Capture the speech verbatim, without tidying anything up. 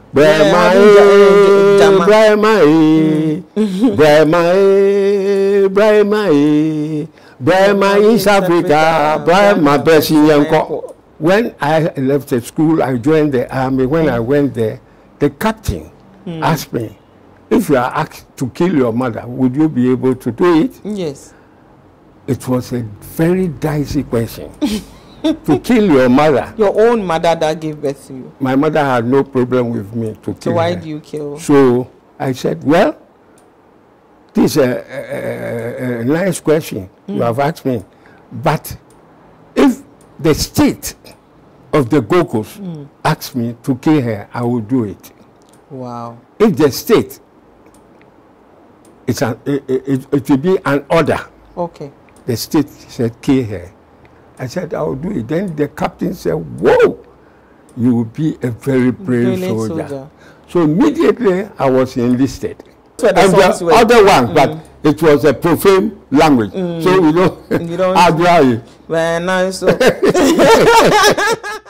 Brahma, Brahma, Brahma, Brahma, Brahma, East Africa, Brahma, Brahma. When I left the school, I joined the army. When mm. I went there, the captain mm. asked me, if you are asked to kill your mother, would you be able to do it? Yes. It was a very dicey question. To kill your mother. Your own mother that gave birth to you. My mother had no problem with me to kill her. So why do you kill? So I said, well, this is a, a, a nice question mm. you have asked me. But if the state of the Gokos mm. asks me to kill her, I will do it. Wow. If the state, it's an, it, it, it will be an order. Okay. The state said, kill her. I said, I will do it. Then the captain said, whoa, you will be a very brave soldier. soldier. So immediately I was enlisted. So the and the other one, mm. but it was a profane language. Mm. So we don't, you don't, I Very nice. So.